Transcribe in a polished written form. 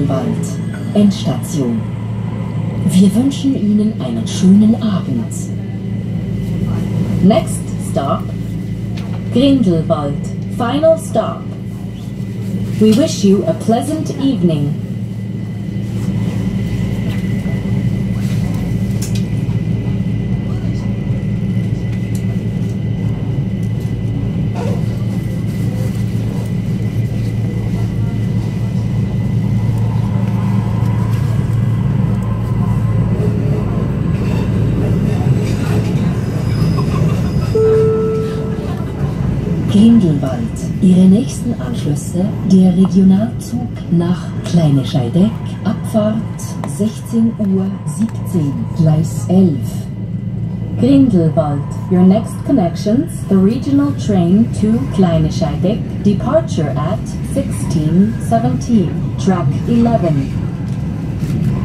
Grindelwald, Endstation. Wir wünschen Ihnen einen schönen Abend. Next stop, Grindelwald, final stop. We wish you a pleasant evening. Grindelwald. Ihre nächsten Anschlüsse, der Regionalzug nach Kleine Scheideck, Abfahrt 16:17 Uhr, Gleis 11. Grindelwald. Your next connections, the regional train to Kleine Scheideck, departure at 16:17, track 11.